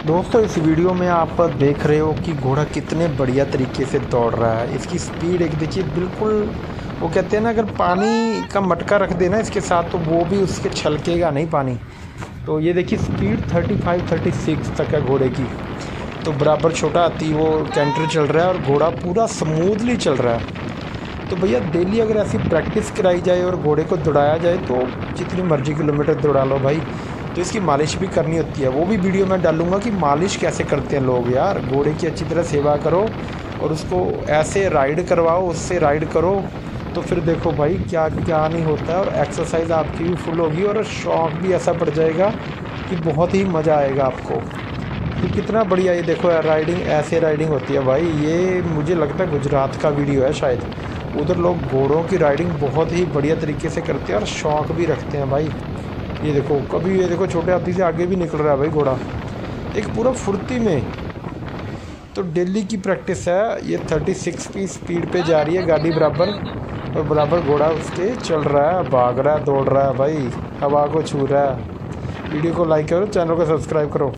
दोस्तों इस वीडियो में आप देख रहे हो कि घोड़ा कितने बढ़िया तरीके से दौड़ रहा है। इसकी स्पीड एक देखिए, बिल्कुल वो कहते हैं ना, अगर पानी का मटका रख देना इसके साथ तो वो भी उसके छलकेगा नहीं पानी। तो ये देखिए स्पीड 35-36 तक है घोड़े की। तो बराबर छोटा हाथी वो कैंटर चल रहा है और घोड़ा पूरा स्मूथली चल रहा है। तो भैया डेली अगर ऐसी प्रैक्टिस कराई जाए और घोड़े को दौड़ाया जाए तो जितनी मर्जी किलोमीटर दौड़ा लो भाई। तो इसकी मालिश भी करनी होती है, वो भी वीडियो में डालूंगा कि मालिश कैसे करते हैं लोग। यार घोड़े की अच्छी तरह सेवा करो और उसको ऐसे राइड करवाओ, उससे राइड करो तो फिर देखो भाई क्या क्या नहीं होता है। और एक्सरसाइज आपकी भी फुल होगी और शौक भी ऐसा बढ़ जाएगा कि बहुत ही मज़ा आएगा आपको। तो कितना बढ़िया, ये देखो यार राइडिंग, ऐसे राइडिंग होती है भाई। ये मुझे लगता है गुजरात का वीडियो है शायद। उधर लोग घोड़ों की राइडिंग बहुत ही बढ़िया तरीके से करते हैं और शौक भी रखते हैं भाई। ये देखो कभी, ये देखो छोटे हाथी से आगे भी निकल रहा है भाई घोड़ा, एक पूरा फुर्ती में। तो डेली की प्रैक्टिस है। ये 36 की स्पीड पे जा रही है गाड़ी बराबर, और बराबर घोड़ा उसके चल रहा है, भाग रहा है, दौड़ रहा है भाई, हवा को छू रहा है। वीडियो को लाइक करो, चैनल को सब्सक्राइब करो।